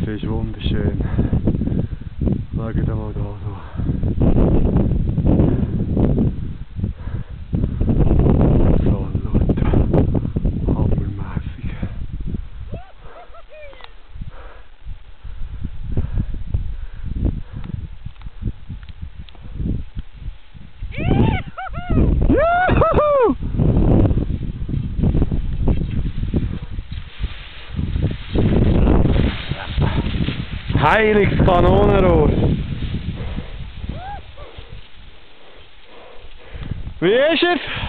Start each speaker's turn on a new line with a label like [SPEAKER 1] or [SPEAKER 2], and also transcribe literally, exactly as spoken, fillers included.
[SPEAKER 1] hier ist wunderschön. Schaut mal da so. So, Leute. Hammermässig. Juhu! Heiliges Kanonenrohr. Wie ist es?